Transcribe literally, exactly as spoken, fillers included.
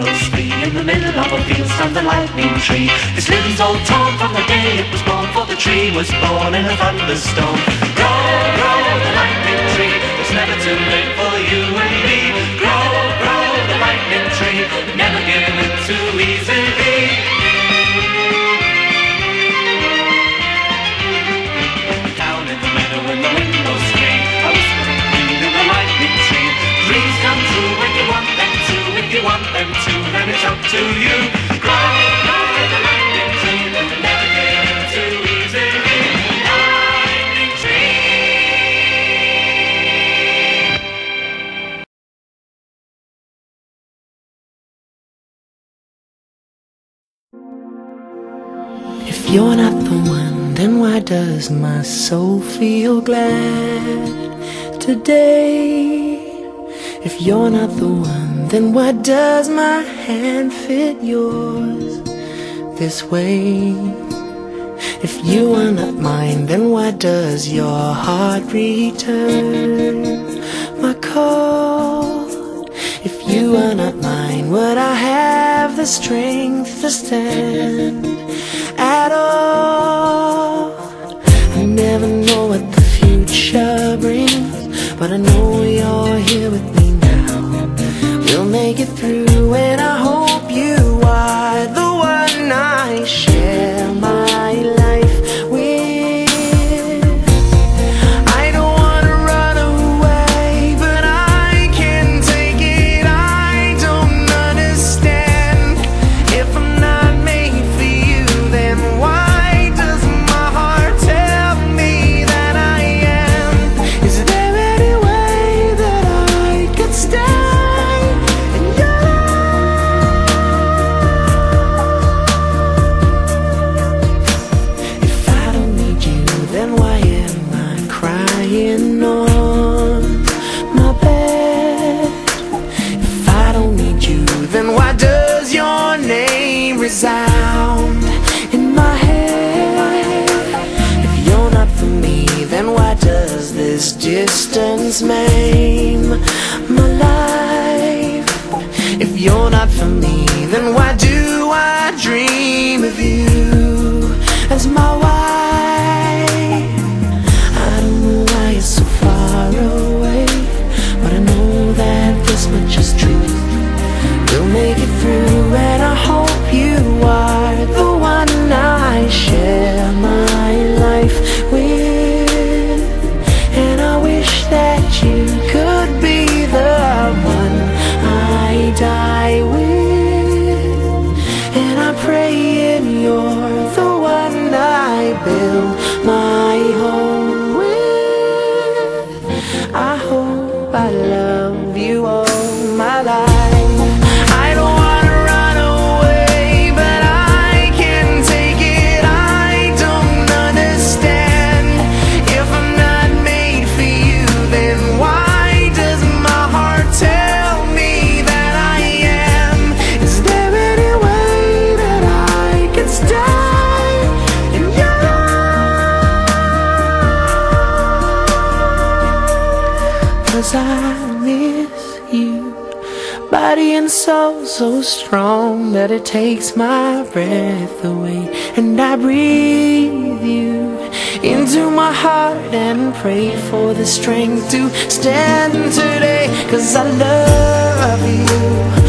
window screen. In the middle of a field stands the lightning tree. Its limbs all torn from the day it was born, for the tree was born in a thunderstorm. Grow, grow, the lightning tree, it's never too late for you and me. Grow, grow, the lightning tree, never give in too easily. Down in the meadow in the window screen, a whispering queen in the lightning tree. Dreams come true when you want them to. If you want them to, then it's up to you. Grow, grow, the lightning tree, never give in too easily. Lightning tree. If you're not the one, then why does my soul feel glad today? If you're not the one, then why does my hand fit yours this way? If you are not mine, then why does your heart return my call? If you are not mine, would I have the strength to stand at all? I never know what the future brings, but I know you're here with me now. We'll make it through, and I hope you are the one I share my life with. I don't wanna run away, but I can't take it. I don't understand. If I'm not made for you, then why does my heart tell me that I am? Is there any way that I could stay in your life? If I don't need you, then why am I crying on my bed? If I don't need you, then why does your name resound in my head? If you're not for me, then why does this distance maim my life? If you're not for me, then why do I dream of you as my wife? I don't know why you're so far away, but I know that this much is true. We'll make it through, and I hope you are the one I share my life with. And I wish that you could be the one I die with. And I'm praying you're the one I build my home with. I hope I love you all my life. I don't wanna run away, but I can't take it. I don't understand. If I'm not made for you, then why does my heart tell me that I am? Is there any way that I can stay in your life? 'Cause I miss you, body and soul so strong that it takes my breath away. And I breathe you into my heart and pray for the strength to stand today. 'Cause I love you.